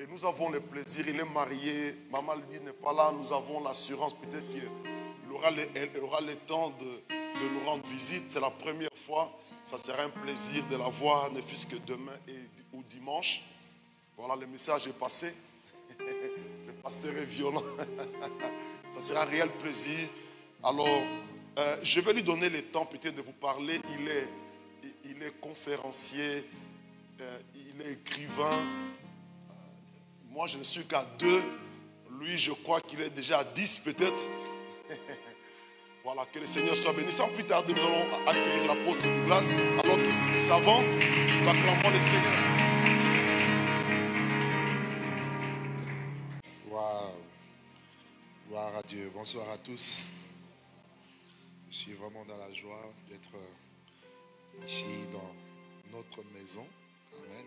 Et nous avons le plaisir, il est marié, Maman Lydie n'est pas là, nous avons l'assurance peut-être qu'il aura le temps de nous rendre visite. C'est la première fois, ça sera un plaisir de la voir, ne fût-ce que demain ou dimanche. Voilà, le message est passé. Le pasteur est violent. Ça sera un réel plaisir. Alors, je vais lui donner le temps peut-être de vous parler. Il est conférencier, il est écrivain. Moi, je ne suis qu'à 2. Lui, je crois qu'il est déjà à 10 peut-être. Voilà, que le Seigneur soit béni. Sans plus tarder, nous allons accueillir l'apôtre Douglas. Alors qu'il s'avance, nous acclamons le Seigneur. Waouh. Gloire à Dieu. Bonsoir à tous. Je suis vraiment dans la joie d'être ici dans notre maison. Amen.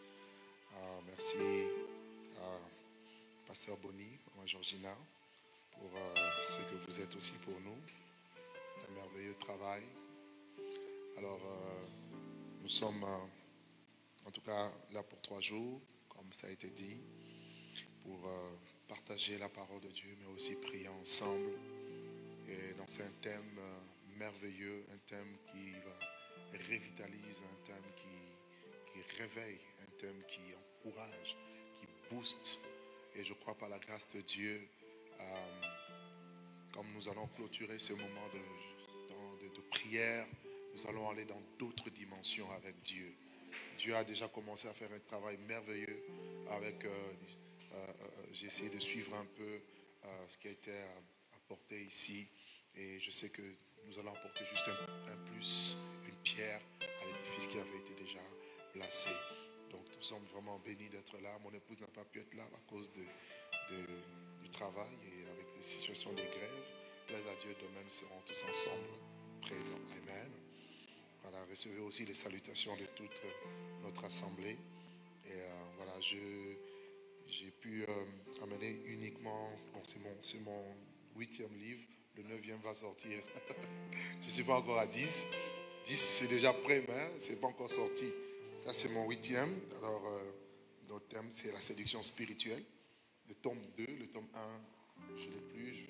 Merci à Pasteur Bonny, Maman Georgina, pour ce que vous êtes aussi pour nous. Un merveilleux travail. Alors, nous sommes en tout cas là pour 3 jours, comme ça a été dit, pour partager la parole de Dieu, mais aussi prier ensemble. Et donc c'est un thème merveilleux, un thème qui revitalise, un thème qui réveille, un thème qui encourage, qui booste. Et je crois par la grâce de Dieu, comme nous allons clôturer ce moment de prière, nous allons aller dans d'autres dimensions avec Dieu. Dieu a déjà commencé à faire un travail merveilleux avec... j'ai essayé de suivre un peu ce qui a été apporté ici. Et je sais que nous allons apporter juste un plus, une pierre à l'édifice qui avait été déjà placé. Donc nous sommes vraiment bénis d'être là. Mon épouse n'a pas pu être là à cause du travail et avec les situations de grève. Plaise à Dieu, demain nous serons tous ensemble présents. Amen. Voilà, recevez aussi les salutations de toute notre assemblée. Et voilà, j'ai pu amener uniquement, bon, c'est mon 8e livre, le 9e va sortir. Je ne suis pas encore à 10. 10 c'est déjà prêt, mais ce n'est pas encore sorti. Ça c'est mon 8e. Alors, notre thème c'est la séduction spirituelle. Le tome 2, le tome 1, je ne l'ai plus,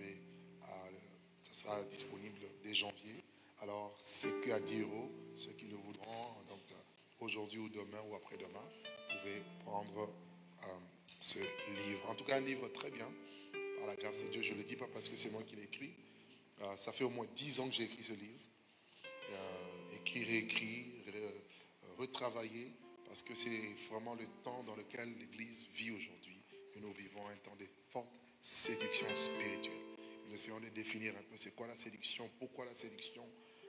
ça sera disponible dès janvier. Alors, c'est qu'à 10 €, ceux qui le voudront, donc aujourd'hui ou demain ou après-demain, vous pouvez prendre ce livre. En tout cas, un livre très bien, par la grâce de Dieu. Je ne le dis pas parce que c'est moi qui l'ai écrit. Ça fait au moins 10 ans que j'ai écrit ce livre. Écrit, réécrit, retravaillé, parce que c'est vraiment le temps dans lequel l'Église vit aujourd'hui. Et nous vivons un temps de forte séduction spirituelle. Nous essayons de définir un peu c'est quoi la séduction, pourquoi la séduction.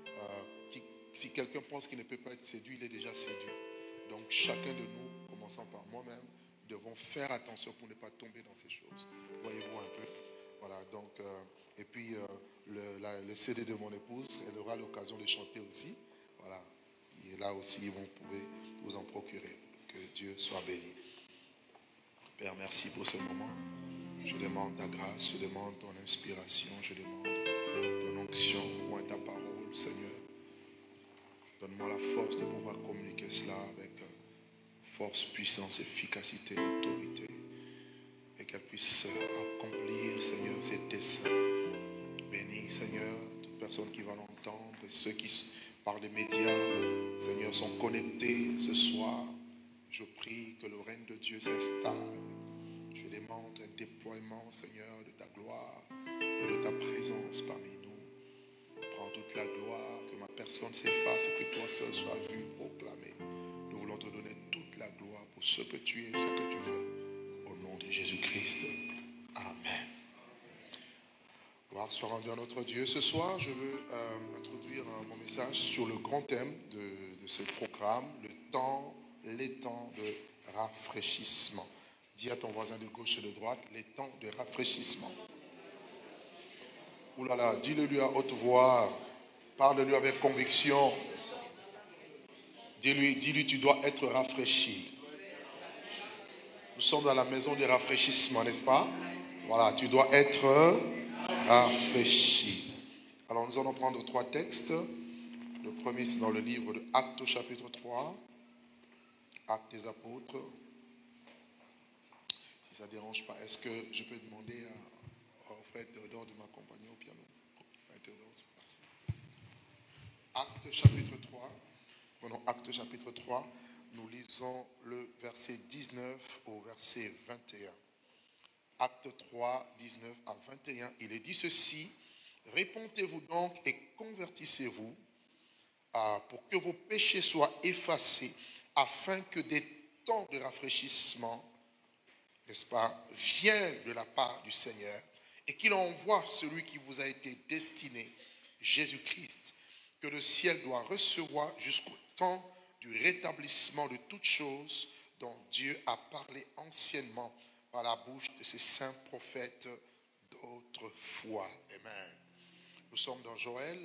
Si quelqu'un pense qu'il ne peut pas être séduit, il est déjà séduit. Donc chacun de nous, commençant par moi-même, devons faire attention pour ne pas tomber dans ces choses. Voyez-vous un peu. Voilà, donc, et puis le CD de mon épouse, elle aura l'occasion de chanter aussi. Voilà, et là aussi, vous pouvez vous en procurer. Que Dieu soit béni. Père, merci pour ce moment. Je demande ta grâce, je demande ton inspiration, je demande ton onction, moi ta parole, Seigneur. Donne-moi la force de pouvoir communiquer cela avec force, puissance, efficacité, autorité. Et qu'elle puisse accomplir, Seigneur, ses desseins. Bénis, Seigneur, toute personne qui va l'entendre, et ceux qui, par les médias, Seigneur, sont connectés ce soir. Je prie que le règne de Dieu s'installe. Je demande un déploiement, Seigneur, de ta gloire et de ta présence parmi nous. Prends toute la gloire, que ma personne s'efface et que toi seul sois vu, proclamé. Nous voulons te donner toute la gloire pour ce que tu es, ce que tu fais. Au nom de Jésus-Christ. Amen. Gloire soit rendue à notre Dieu. Ce soir, je veux introduire mon message sur le grand thème de ce programme, les temps de rafraîchissement. Dis à ton voisin de gauche et de droite, les temps de rafraîchissement. Ouh là là, dis-le-lui à haute voix, parle-lui avec conviction. Dis-lui, tu dois être rafraîchi. Nous sommes dans la maison du rafraîchissement, n'est-ce pas? Voilà, tu dois être rafraîchi. Alors nous allons prendre 3 textes. Le premier, c'est dans le livre de Actes au chapitre 3. Actes des apôtres. ça ne dérange pas, est-ce que je peux demander au frère Théodore de m'accompagner au piano? Frère Théodore, merci. Acte chapitre 3. Prenons Acte chapitre 3. Nous lisons le verset 19 au verset 21. Acte 3, 19 à 21. Il est dit ceci: répentez-vous donc et convertissez-vous pour que vos péchés soient effacés, afin que des temps de rafraîchissement, n'est-ce pas, viennent de la part du Seigneur, et qu'il envoie celui qui vous a été destiné, Jésus-Christ, que le ciel doit recevoir jusqu'au temps du rétablissement de toutes choses dont Dieu a parlé anciennement par la bouche de ses saints prophètes d'autrefois. Amen. Nous sommes dans Joël.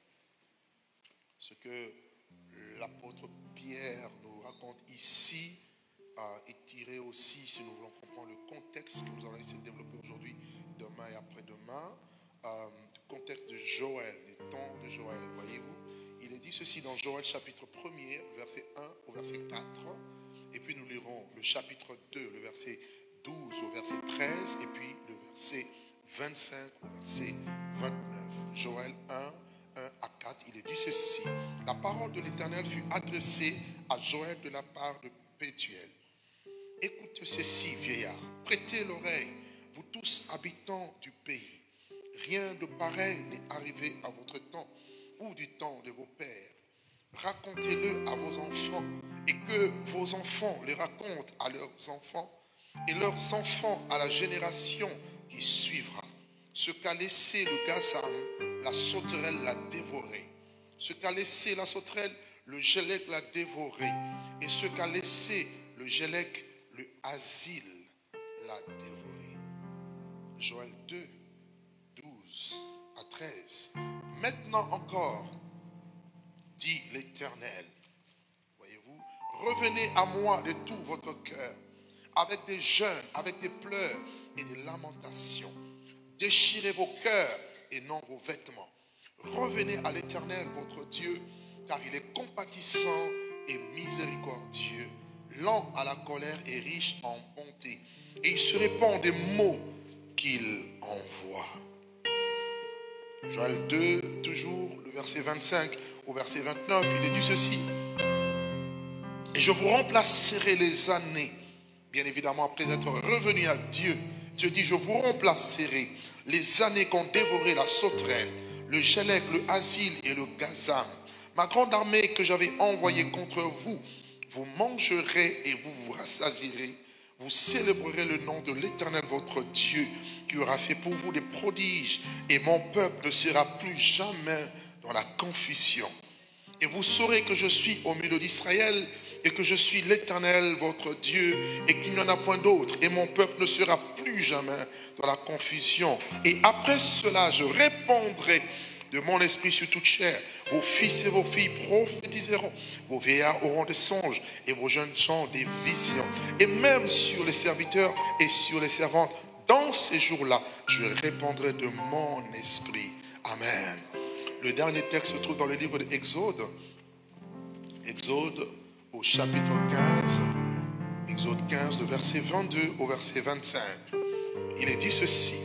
Ce que l'apôtre Pierre nous raconte ici est tiré aussi, si nous voulons comprendre le contexte que nous allons essayer de développer aujourd'hui, demain et après-demain, du contexte de Joël, les temps de Joël. Voyez-vous, il est dit ceci dans Joël chapitre 1er, verset 1 au verset 4, et puis nous lirons le chapitre 2, le verset 12 au verset 13, et puis le verset 25 au verset 29. Joël 1 à 4, il est dit ceci: la parole de l'Éternel fut adressée à Joël de la part de Pétuel. Écoutez ceci, vieillard, prêtez l'oreille, vous tous habitants du pays. Rien de pareil n'est arrivé à votre temps ou du temps de vos pères. Racontez-le à vos enfants, et que vos enfants le racontent à leurs enfants, et leurs enfants à la génération qui suivra. Ce qu'a laissé le gazam, la sauterelle l'a dévoré. Ce qu'a laissé la sauterelle, le gélec l'a dévoré. Et ce qu'a laissé le gélec, le asile l'a dévoré. Joël 2, 12 à 13. Maintenant encore, dit l'Éternel, voyez-vous, revenez à moi de tout votre cœur, avec des jeûnes, avec des pleurs et des lamentations. Déchirez vos cœurs et non vos vêtements. Revenez à l'Éternel, votre Dieu, car il est compatissant et miséricordieux, lent à la colère et riche en bonté. Et il se répand des mots qu'il envoie. Joël 2, toujours le verset 25 au verset 29, il est dit ceci: et je vous remplacerai les années, bien évidemment après être revenu à Dieu. Dieu dit: je vous remplacerai les années qu'ont dévoré la sauterelle, le gélec, le asile et le gazam. Ma grande armée que j'avais envoyée contre vous, vous mangerez et vous vous rassasierez. Vous célébrerez le nom de l'Éternel votre Dieu, qui aura fait pour vous des prodiges, et mon peuple ne sera plus jamais dans la confusion. Et vous saurez que je suis au milieu d'Israël, et que je suis l'Éternel votre Dieu, et qu'il n'y en a point d'autre, et mon peuple ne sera plus jamais dans la confusion. Et après cela, je répandrai de mon esprit sur toute chair. Vos fils et vos filles prophétiseront, vos vieillards auront des songes, et vos jeunes gens des visions. Et même sur les serviteurs et sur les servantes, dans ces jours-là, je répandrai de mon esprit. Amen. Le dernier texte se trouve dans le livre d'Exode. Exode au chapitre 15. Exode 15, le verset 22 au verset 25. Il est dit ceci.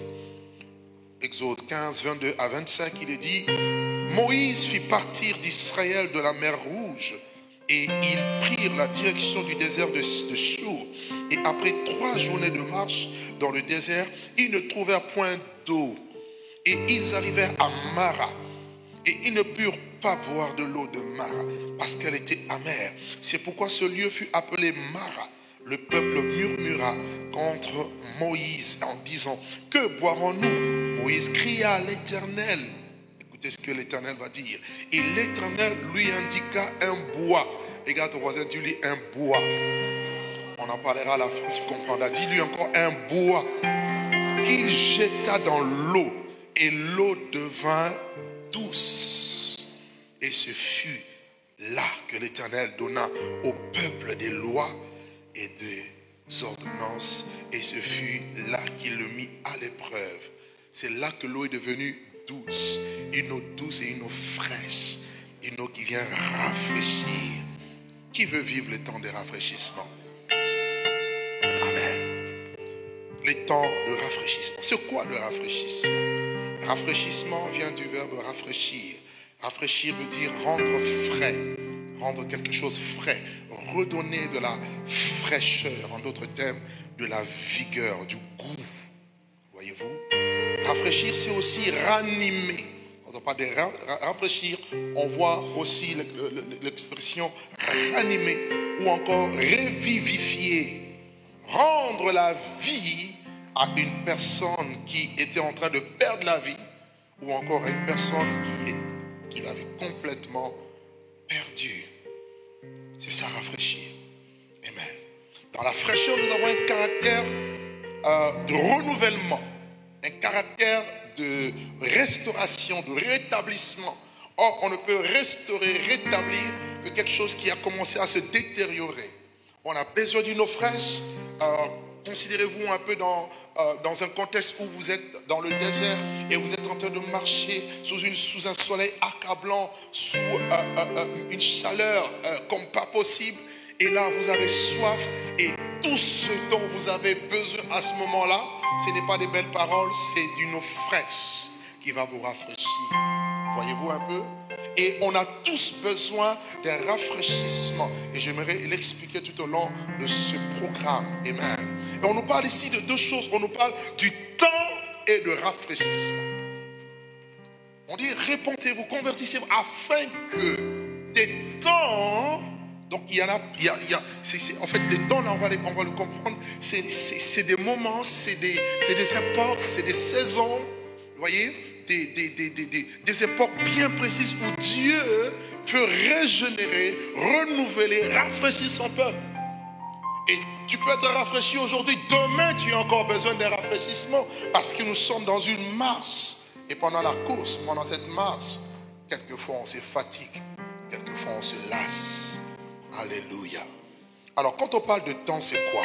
Exode 15, 22 à 25, il est dit: Moïse fit partir d'Israël de la mer Rouge, et ils prirent la direction du désert de Chour. Et après 3 journées de marche dans le désert, ils ne trouvèrent point d'eau. Et ils arrivèrent à Mara. Et ils ne purent pas boire de l'eau de Mara, parce qu'elle était amère. C'est pourquoi ce lieu fut appelé Mara. Le peuple murmura contre Moïse en disant: que boirons-nous? Moïse cria à l'Éternel. Écoutez ce que l'Éternel va dire. Et l'Éternel lui indiqua un bois. Regarde ton voisin, dis-lui un bois. On en parlera à la fin, tu comprendras. Dis-lui encore un bois qu'il jeta dans l'eau, et l'eau devint douce. Et ce fut là que l'Éternel donna au peuple des lois et des ordonnances, et ce fut là qu'il le mit à l'épreuve. C'est là que l'eau est devenue douce, une eau douce et une eau fraîche, une eau qui vient rafraîchir. Qui veut vivre le temps de rafraîchissement? Amen. temps de rafraîchissement. C'est quoi le rafraîchissement? Rafraîchissement vient du verbe rafraîchir. Rafraîchir veut dire rendre frais, rendre quelque chose frais, redonner de la fraîcheur, en d'autres termes, de la vigueur, du goût. Voyez-vous? Rafraîchir, c'est aussi ranimer. Quand on parle de rafraîchir, on voit aussi l'expression ranimer ou encore revivifier. Rendre la vie à une personne qui était en train de perdre la vie ou encore à une personne qui l'avait complètement perdue. C'est ça, rafraîchir. Amen. Dans la fraîcheur, nous avons un caractère de renouvellement, un caractère de restauration, de rétablissement. Or, on ne peut restaurer, rétablir que quelque chose qui a commencé à se détériorer. On a besoin d'une eau fraîche. Considérez-vous un peu dans un contexte où vous êtes dans le désert et vous êtes en train de marcher sous un soleil accablant, sous une chaleur comme pas possible. Et là, vous avez soif et tout ce dont vous avez besoin à ce moment-là, ce n'est pas des belles paroles, c'est d'une eau fraîche qui va vous rafraîchir. Voyez-vous un peu? Et on a tous besoin d'un rafraîchissement. Et j'aimerais l'expliquer tout au long de ce programme. Amen. Et on nous parle ici de deux choses. On nous parle du temps et de rafraîchissement. On dit répentez-vous, convertissez-vous afin que des temps... Donc il y en a, en fait les temps là on va le comprendre, c'est des moments, c'est des époques, c'est des saisons, vous voyez, des époques bien précises où Dieu veut régénérer, renouveler, rafraîchir son peuple. Et tu peux être rafraîchi aujourd'hui, demain tu as encore besoin d'un rafraîchissement parce que nous sommes dans une marche. Et pendant la course, pendant cette marche, quelquefois on se fatigue, quelquefois on se lasse. Alléluia. Alors, quand on parle de temps, c'est quoi?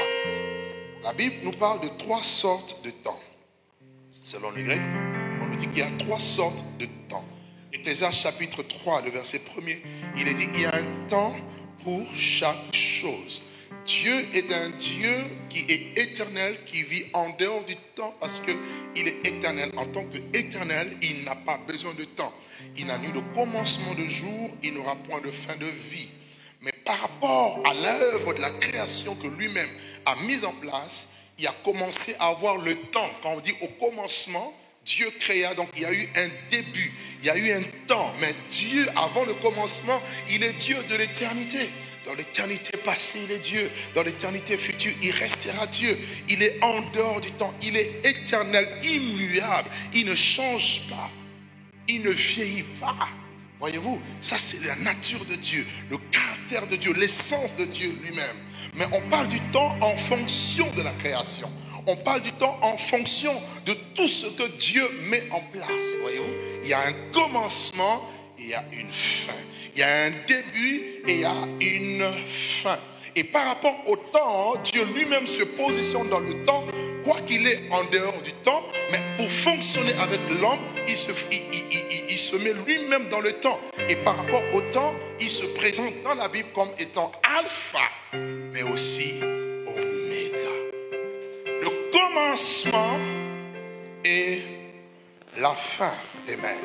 La Bible nous parle de 3 sortes de temps. Selon les Grecs, on nous dit qu'il y a 3 sortes de temps. Ecclésiaste chapitre 3, le verset 1er, il est dit qu'il y a un temps pour chaque chose. Dieu est un Dieu qui est éternel, qui vit en dehors du temps parce qu'il est éternel. En tant qu'éternel, il n'a pas besoin de temps. Il n'a ni de commencement de jour, il n'aura point de fin de vie. Mais par rapport à l'œuvre de la création que lui-même a mise en place, il a commencé à avoir le temps. Quand on dit au commencement, Dieu créa, donc il y a eu un début, il y a eu un temps. Mais Dieu, avant le commencement, il est Dieu de l'éternité. Dans l'éternité passée, il est Dieu. Dans l'éternité future, il restera Dieu. Il est en dehors du temps. Il est éternel, immuable. Il ne change pas. Il ne vieillit pas. Voyez-vous, ça c'est la nature de Dieu, le caractère de Dieu, l'essence de Dieu lui-même. Mais on parle du temps en fonction de la création. On parle du temps en fonction de tout ce que Dieu met en place. Voyez-vous, il y a un commencement et il y a une fin. Il y a un début et il y a une fin. Et par rapport au temps, Dieu lui-même se positionne dans le temps, quoi qu'il est en dehors du temps, mais pour fonctionner avec l'homme, il se met lui-même dans le temps. Et par rapport au temps, il se présente dans la Bible comme étant alpha, mais aussi oméga. Le commencement et la fin. Amen.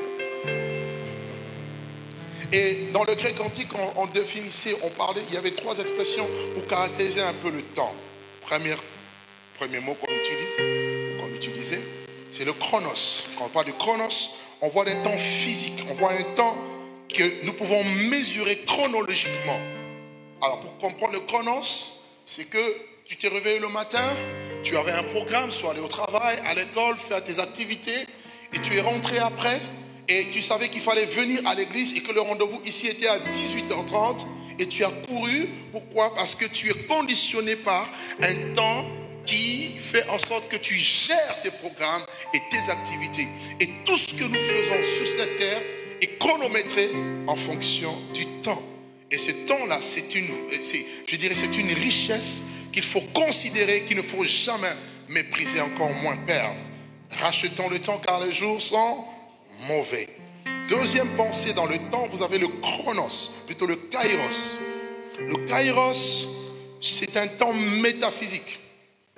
Et dans le grec antique, on définissait, on parlait, il y avait 3 expressions pour caractériser un peu le temps. Premier mot qu'on utilisait, c'est le chronos. Quand on parle de chronos, on voit des temps physiques, on voit un temps que nous pouvons mesurer chronologiquement. Alors pour comprendre le chronos, c'est que tu t'es réveillé le matin, tu avais un programme, soit aller au travail, à l'école, faire tes activités, et tu es rentré après, et tu savais qu'il fallait venir à l'église et que le rendez-vous ici était à 18h30 et tu as couru. Pourquoi? Parce que tu es conditionné par un temps qui fait en sorte que tu gères tes programmes et tes activités. Et tout ce que nous faisons sur cette terre est chronométré en fonction du temps. Et ce temps-là, c'est une richesse qu'il faut considérer, qu'il ne faut jamais mépriser, encore moins perdre. Rachetons le temps car les jours sont mauvais. Deuxième pensée dans le temps, vous avez le chronos, plutôt le kairos. Le kairos, c'est un temps métaphysique.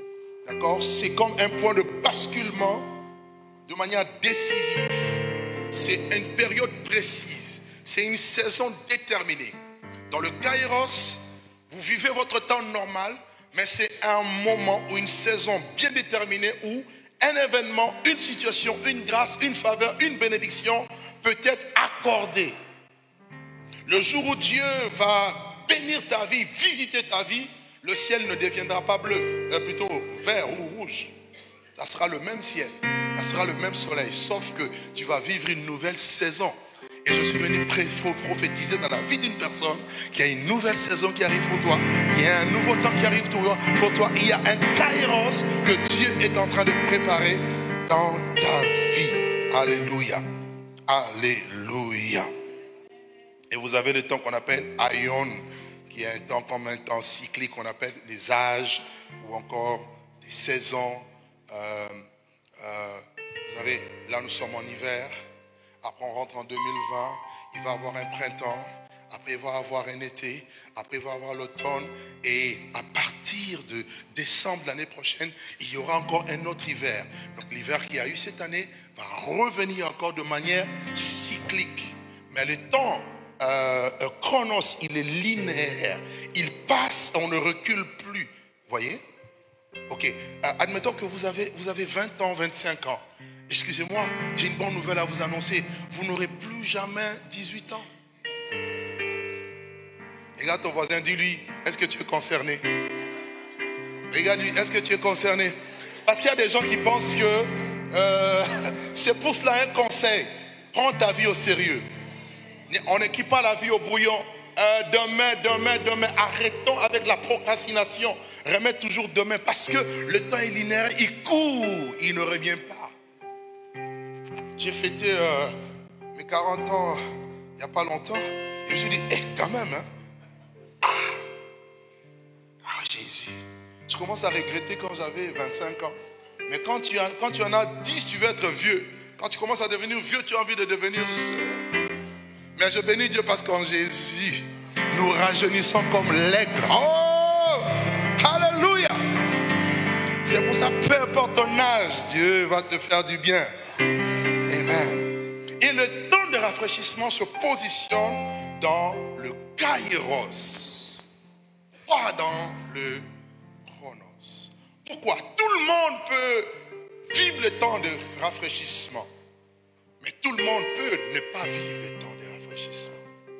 D'accord? C'est comme un point de basculement de manière décisive. C'est une période précise. C'est une saison déterminée. Dans le Kairos, vous vivez votre temps normal, mais c'est un moment ou une saison bien déterminée où un événement, une situation, une grâce, une faveur, une bénédiction peut être accordée. Le jour où Dieu va bénir ta vie, visiter ta vie, le ciel ne deviendra pas bleu, plutôt vert ou rouge. Ça sera le même ciel, ça sera le même soleil, sauf que tu vas vivre une nouvelle saison. Et je suis venu prophétiser dans la vie d'une personne qu'il y a une nouvelle saison qui arrive pour toi. Il y a un nouveau temps qui arrive pour toi. Il y a un kairos que Dieu est en train de préparer dans ta vie. Alléluia. Alléluia. Et vous avez le temps qu'on appelle Aion, qui est un temps comme un temps cyclique qu'on appelle les âges ou encore les saisons. Vous savez, là nous sommes en hiver. Après on rentre en 2020, il va y avoir un printemps, après il va y avoir un été, après il va y avoir l'automne, et à partir de décembre l'année prochaine, il y aura encore un autre hiver. Donc l'hiver qu'il y a eu cette année va revenir encore de manière cyclique. Mais le temps chronos, il est linéaire, il passe, on ne recule plus. Vous voyez? Ok, admettons que vous avez 20 ans, 25 ans. Excusez-moi, j'ai une bonne nouvelle à vous annoncer. Vous n'aurez plus jamais 18 ans. Regarde ton voisin, dis-lui, est-ce que tu es concerné? Regarde-lui, est-ce que tu es concerné? Parce qu'il y a des gens qui pensent que c'est pour cela un conseil. Prends ta vie au sérieux. On n'équipe pas la vie au brouillon. Demain. Arrêtons avec la procrastination. Remets toujours demain parce que le temps est linéaire, il court, il ne revient pas. J'ai fêté mes 40 ans il n'y a pas longtemps. Et je me suis dit, quand même, hein? Jésus. Je commence à regretter quand j'avais 25 ans. Mais quand tu en as 10, tu veux être vieux. Quand tu commences à devenir vieux, tu as envie de devenir... Mais je bénis Dieu parce qu'en Jésus, nous rajeunissons comme l'aigle. Oh! Alléluia! C'est pour ça, peu importe ton âge, Dieu va te faire du bien. Amen. Et le temps de rafraîchissement se positionne dans le kairos, pas dans le chronos. Pourquoi? Tout le monde peut vivre le temps de rafraîchissement, mais tout le monde peut ne pas vivre le temps de rafraîchissement.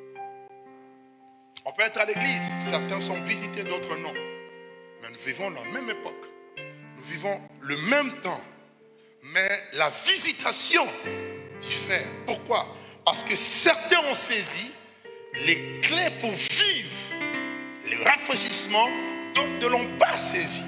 On peut être à l'église, certains sont visités, d'autres non. Mais nous vivons la même époque, nous vivons le même temps. Mais la visitation diffère. Pourquoi? Parce que certains ont saisi les clés pour vivre le rafraîchissement, d'autres ne l'ont pas saisi.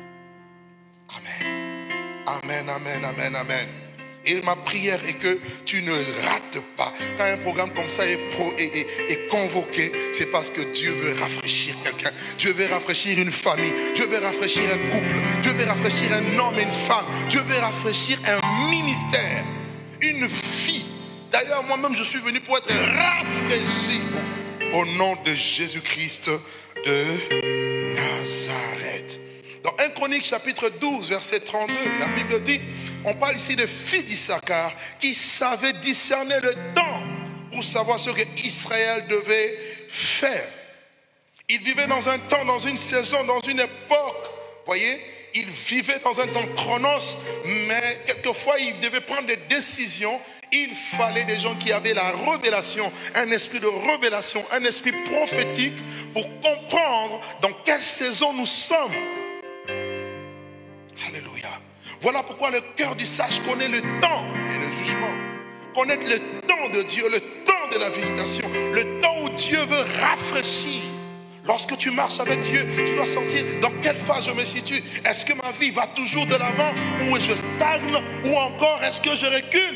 Amen. Amen, amen, amen, amen. Et ma prière est que tu ne rates pas. Quand un programme comme ça est convoqué, c'est parce que Dieu veut rafraîchir quelqu'un. Dieu veut rafraîchir une famille. Dieu veut rafraîchir un couple. Dieu veut rafraîchir un homme et une femme. Dieu veut rafraîchir un ministère, une vie. D'ailleurs, moi-même, je suis venu pour être rafraîchi au nom de Jésus-Christ de Nazareth. Dans 1 Chronique chapitre 12, verset 32, la Bible dit... On parle ici de fils d'Issachar qui savaient discerner le temps pour savoir ce que Israël devait faire. Ils vivaient dans un temps, dans une saison, dans une époque. Voyez, ils vivaient dans un temps chronos, mais quelquefois ils devaient prendre des décisions. Il fallait des gens qui avaient la révélation, un esprit de révélation, un esprit prophétique pour comprendre dans quelle saison nous sommes. Alléluia. Voilà pourquoi le cœur du sage connaît le temps et le jugement. Connaître le temps de Dieu, le temps de la visitation, le temps où Dieu veut rafraîchir. Lorsque tu marches avec Dieu, tu dois sentir dans quelle phase je me situe. Est-ce que ma vie va toujours de l'avant ou je stagne ou encore est-ce que je recule?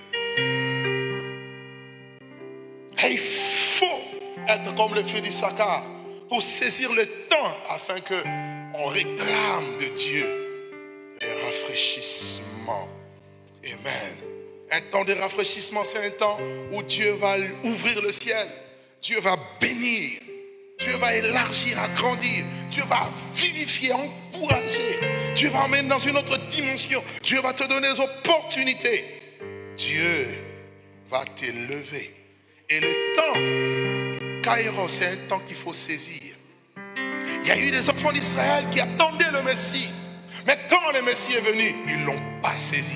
Et il faut être comme le fils d'Issachar pour saisir le temps afin qu'on réclame de Dieu le rafraîchissement. Amen. Un temps de rafraîchissement, c'est un temps où Dieu va ouvrir le ciel. Dieu va bénir. Dieu va élargir, agrandir. Dieu va vivifier, encourager. Dieu va emmener dans une autre dimension. Dieu va te donner des opportunités. Dieu va t'élever. Et le temps, Kairos, c'est un temps qu'il faut saisir. Il y a eu des enfants d'Israël qui attendaient le Messie. Mais quand le Messie est venu, ils ne l'ont pas saisi.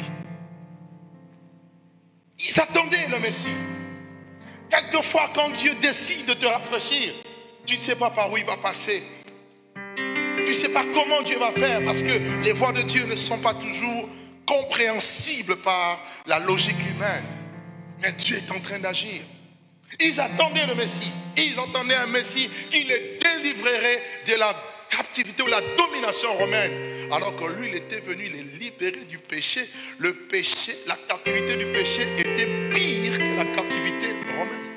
Ils attendaient le Messie. Quelquefois, quand Dieu décide de te rafraîchir, tu ne sais pas par où il va passer. Tu ne sais pas comment Dieu va faire, parce que les voies de Dieu ne sont pas toujours compréhensibles par la logique humaine. Mais Dieu est en train d'agir. Ils attendaient le Messie. Ils attendaient un Messie qui les délivrerait de la captivité ou la domination romaine. Alors que lui, il était venu les libérer du péché. Le péché, la captivité du péché était pire que la captivité romaine.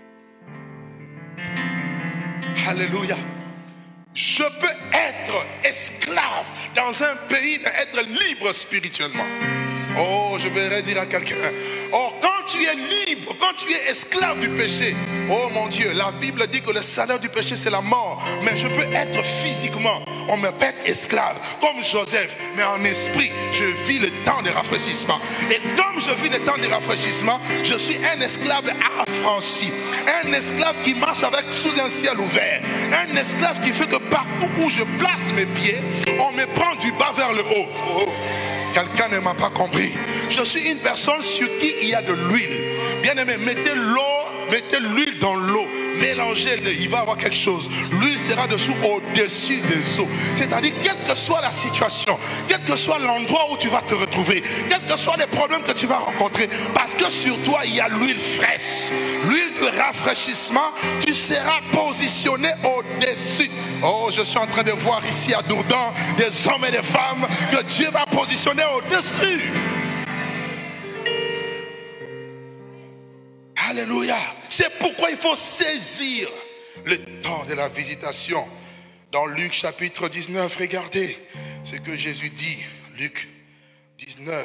Alléluia. Je peux être esclave dans un pays, mais être libre spirituellement. Oh, je voudrais dire à quelqu'un, oh, quand tu es libre, quand tu es esclave du péché, oh mon Dieu, la Bible dit que le salaire du péché c'est la mort. Mais je peux être physiquement, on me pète esclave, comme Joseph, mais en esprit, je vis le temps de rafraîchissement. Et comme je vis le temps de rafraîchissement, je suis un esclave affranchi, un esclave qui marche avec sous un ciel ouvert, un esclave qui fait que partout où je place mes pieds, on me prend du bas vers le haut. Oh. Quelqu'un ne m'a pas compris. Je suis une personne sur qui il y a de l'huile. Bien aimé, mettez l'huile dans l'eau, mélangez-le, il va y avoir quelque chose. L'huile sera dessous, au-dessus des eaux. C'est-à-dire, quelle que soit la situation, quel que soit l'endroit où tu vas te retrouver, quels que soient les problèmes que tu vas rencontrer, parce que sur toi il y a l'huile fraîche, l'huile de rafraîchissement, tu seras positionné au-dessus. Oh, je suis en train de voir ici à Dourdan des hommes et des femmes que Dieu va positionner au-dessus. Alléluia. C'est pourquoi il faut saisir le temps de la visitation. Dans Luc chapitre 19, regardez ce que Jésus dit. Luc 19,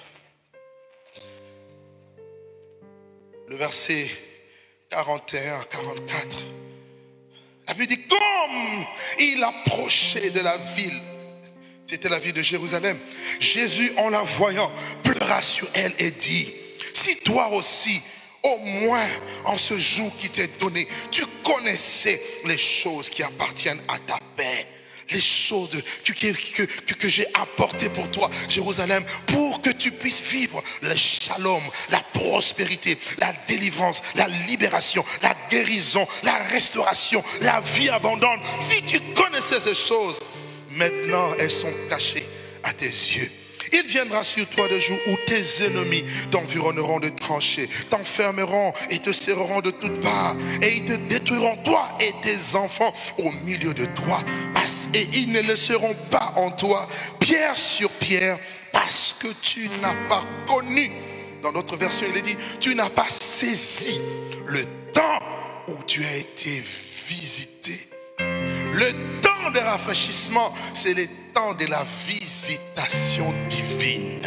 le verset 41 à 44. La Bible dit, comme il approchait de la ville, c'était la ville de Jérusalem, Jésus, en la voyant, pleura sur elle et dit, si toi aussi, au moins en ce jour qui t'est donné, tu connaissais les choses qui appartiennent à ta paix, les choses que j'ai apportées pour toi, Jérusalem, pour que tu puisses vivre le shalom, la prospérité, la délivrance, la libération, la guérison, la restauration, la vie abondante. Si tu connaissais ces choses, maintenant elles sont cachées à tes yeux. Il viendra sur toi le jour où tes ennemis t'environneront de tranchées, t'enfermeront et te serreront de toutes parts. Et ils te détruiront, toi et tes enfants, au milieu de toi. Et ils ne laisseront pas en toi pierre sur pierre, parce que tu n'as pas connu. Dans d'autres versions, il est dit, tu n'as pas saisi le temps où tu as été visité. Le temps de rafraîchissement, c'est le temps de la visitation divine.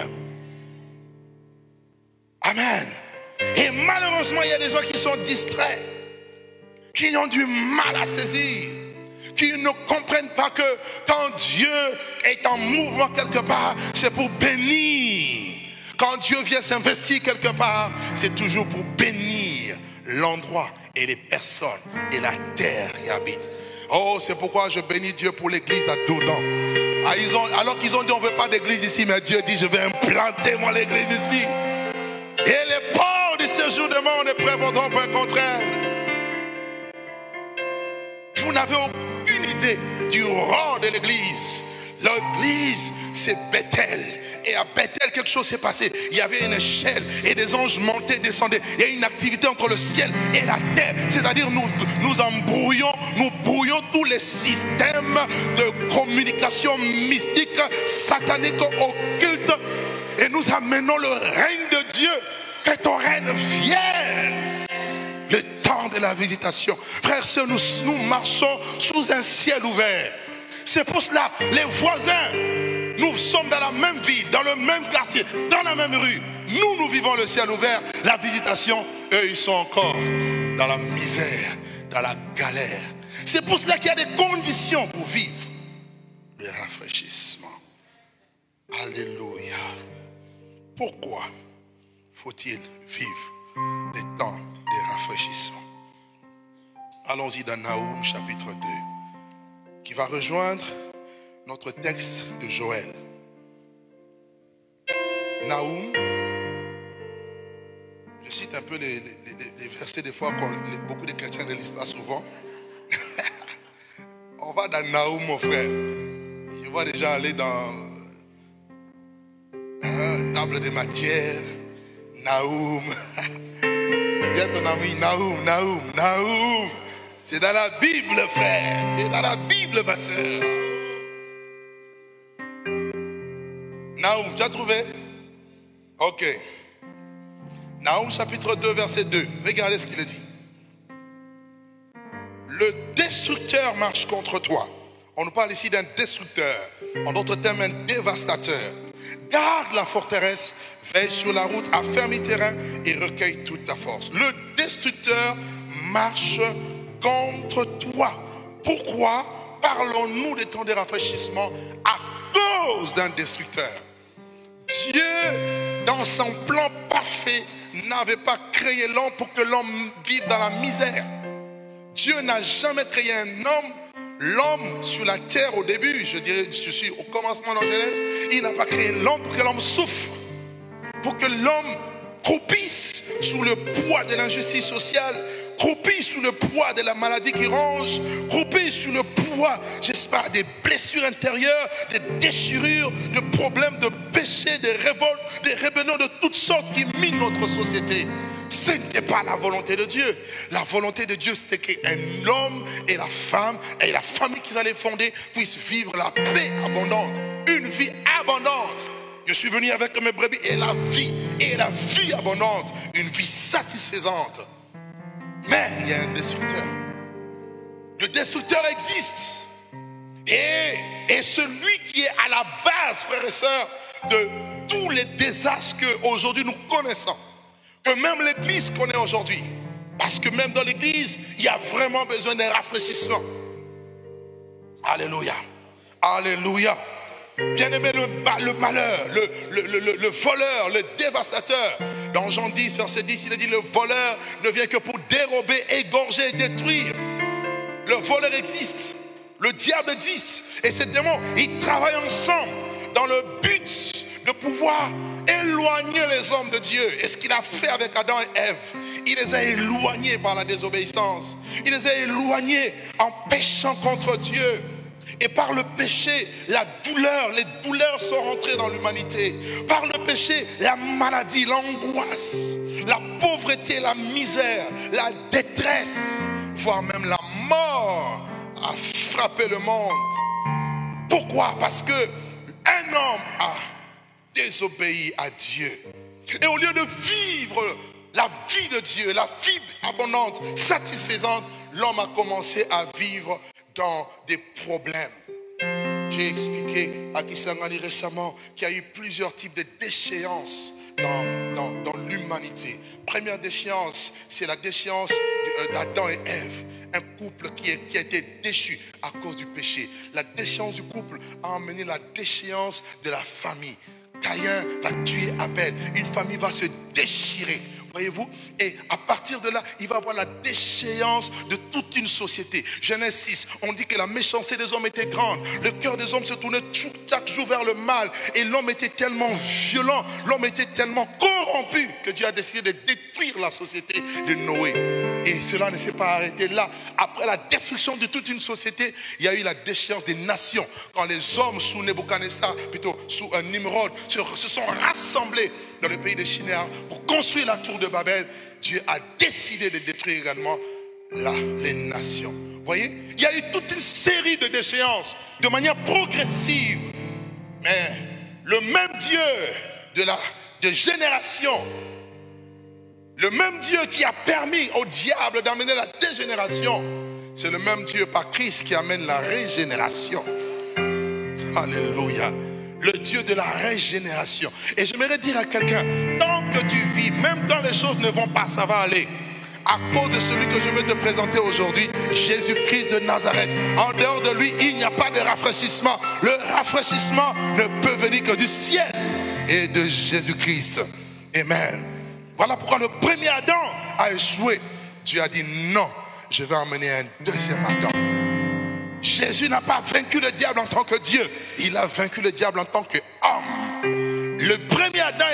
Amen. Et malheureusement, il y a des gens qui sont distraits, qui ont du mal à saisir, qui ne comprennent pas que quand Dieu est en mouvement quelque part, c'est pour bénir. Quand Dieu vient s'investir quelque part, c'est toujours pour bénir l'endroit et les personnes et la terre qui habitent. Oh, c'est pourquoi je bénis Dieu pour l'église à Dourdan. Alors qu'ils ont dit on ne veut pas d'église ici, mais Dieu dit je vais implanter moi l'église ici. Et les ports du séjour de mort ne prévaudront pas contre elle. Vous n'avez aucune idée du rang de l'église. L'église, c'est Bethel. Et à Bethel, quelque chose s'est passé. Il y avait une échelle et des anges montaient, descendaient. Il y a une activité entre le ciel et la terre. C'est-à-dire nous brouillons tous les systèmes de communication mystique, satanique, occulte. Et nous amenons le règne de Dieu. Que ton règne vienne. Le temps de la visitation. Frères, nous marchons sous un ciel ouvert. C'est pour cela, les voisins, nous sommes dans la même ville, dans le même quartier, dans la même rue. Nous vivons le ciel ouvert. La visitation, eux, ils sont encore dans la misère, dans la galère. C'est pour cela qu'il y a des conditions pour vivre le rafraîchissement. Alléluia. Pourquoi faut-il vivre des temps de rafraîchissement? Allons-y dans Naoum chapitre 2, qui va rejoindre notre texte de Joël. Naoum, je cite un peu les versets des fois que beaucoup de chrétiens ne lisent pas souvent. On va dans Naoum, mon frère. Je vois déjà aller dans table de matière, Naoum. Il y a ton ami Naoum. C'est dans la Bible, frère. C'est dans la Bible, ma soeur. Naoum, tu as trouvé? Ok. Naoum chapitre 2, verset 2. Regardez ce qu'il dit. Le destructeur marche contre toi. On nous parle ici d'un destructeur. En d'autres termes, un dévastateur. Garde la forteresse, veille sur la route, affermis terrain et recueille toute ta force. Le destructeur marche contre toi. Pourquoi parlons-nous des temps de rafraîchissement? À cause d'un destructeur. Dieu, dans son plan parfait, n'avait pas créé l'homme pour que l'homme vive dans la misère. Dieu n'a jamais créé l'homme sur la terre au début. Je dirais, je suis au commencement dans Genèse. Il n'a pas créé l'homme pour que l'homme souffre, pour que l'homme croupisse sous le poids de l'injustice sociale, croupisse sous le poids de la maladie qui ronge, croupisse sous le poids, j'espère, des blessures intérieures, des déchirures, de problèmes de péché, des révoltes, des rébellions de toutes sortes qui minent notre société. Ce n'était pas la volonté de Dieu. La volonté de Dieu, c'était qu'un homme et la femme et la famille qu'ils allaient fonder puissent vivre la paix abondante, une vie abondante. Je suis venu avec mes brebis et la vie abondante, une vie satisfaisante. Mais il y a un destructeur. Le destructeur existe. Et celui qui est à la base, frères et sœurs, de tous les désastres qu'aujourd'hui nous connaissons, que même l'Église connaît aujourd'hui. Parce que même dans l'Église, il y a vraiment besoin d'un rafraîchissement. Alléluia. Alléluia. Bien-aimé, le malheur, le voleur, le dévastateur. Dans Jean 10, verset 10, il a dit, le voleur ne vient que pour dérober, égorger et détruire. Le voleur existe. Le diable existe. Et ces démons, ils travaillent ensemble dans le but de pouvoir éloigner les hommes de Dieu. Et ce qu'il a fait avec Adam et Ève, il les a éloignés par la désobéissance. Il les a éloignés en péchant contre Dieu. Et par le péché, les douleurs sont rentrées dans l'humanité. Par le péché, la maladie, l'angoisse, la pauvreté, la misère, la détresse, voire même la mort a frappé le monde. Pourquoi? Parce que un homme a désobéi à Dieu. Et au lieu de vivre la vie de Dieu, la vie abondante, satisfaisante, l'homme a commencé à vivre dans des problèmes. J'ai expliqué à Kisangani récemment qu'il y a eu plusieurs types de déchéances dans l'humanité. Première déchéance, c'est la déchéance d'Adam et Ève. Un couple qui a été déchu à cause du péché. La déchéance du couple a amené la déchéance de la famille. Caïn va tuer Abel. Une famille va se déchirer. Voyez-vous? Et à partir de là, il va y avoir la déchéance de toute une société. Genèse 6, on dit que la méchanceté des hommes était grande. Le cœur des hommes se tournait chaque jour vers le mal. Et l'homme était tellement violent, l'homme était tellement corrompu que Dieu a décidé de détruire la société de Noé. Et cela ne s'est pas arrêté là. Après la destruction de toute une société, il y a eu la déchéance des nations. Quand les hommes sous Nebuchadnezzar, plutôt sous Nimrod, se sont rassemblés dans le pays de Shinéar pour construire la tour de Babel, Dieu a décidé de détruire également les nations. Vous voyez? Il y a eu toute une série de déchéances de manière progressive. Mais le même Dieu de génération, le même Dieu qui a permis au diable d'amener la dégénération, c'est le même Dieu par Christ qui amène la régénération. Alléluia. Le Dieu de la régénération. Et j'aimerais dire à quelqu'un, tant que tu vis, même quand les choses ne vont pas, ça va aller. à cause de celui que je veux te présenter aujourd'hui, Jésus-Christ de Nazareth. En dehors de lui, il n'y a pas de rafraîchissement. Le rafraîchissement ne peut venir que du ciel et de Jésus-Christ. Amen. Voilà pourquoi le premier Adam a échoué. Dieu a dit non, je vais emmener un deuxième Adam. Jésus n'a pas vaincu le diable en tant que Dieu. Il a vaincu le diable en tant qu'homme. Le premier Adam